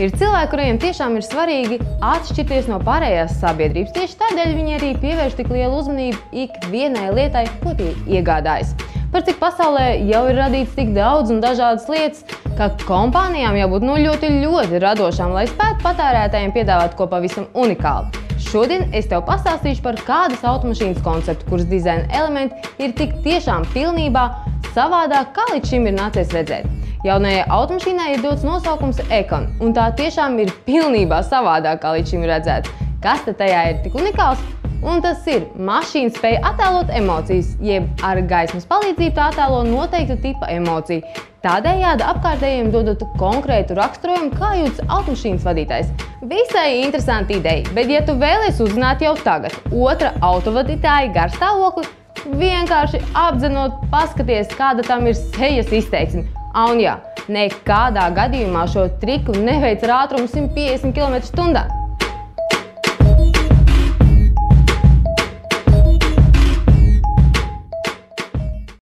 Ir cilvēki, kuriem tiešām ir svarīgi atšķirties no pārējās sabiedrības. Tieši tādēļ viņi arī pievērš tik lielu uzmanību ikvienai lietai, ko tie iegādājas. Par cik pasaulē jau ir radīts tik daudz un dažādas lietas, ka kompānijām jābūt ļoti radošām, lai spētu patērētājiem piedāvāt ko pavisam unikālu. Šodien es tev pastāstīšu par kādas automašīnas konceptu, kuras dizaina elementi ir tik tiešām pilnībā savādāk, kā līdz šim ir nācies redzēt. Jaunajai automašīnai ir dots nosaukums Econ, un tā tiešām ir pilnībā savādāk, kā līdz šim ir redzēts. Kas tad tajā ir tik unikāls? Un tas ir, mašīna spēja attēlot emocijas, jeb ar gaismas palīdzību tā attēlo noteikta tipa emociju. Tādējādi apkārtējiem dodot konkrētu raksturojumu, kā jūtas automašīnas vadītājs. Visai interesanti ideja, bet ja tu vēlies uzzināt jau tagad otra autovadītāja garstāvokli, vienkārši apdzenot, paskaties, kāda tam ir sejas izteiksme. Un jā, nekādā gadījumā šo triku neveic ar ātrumu 150 km/h.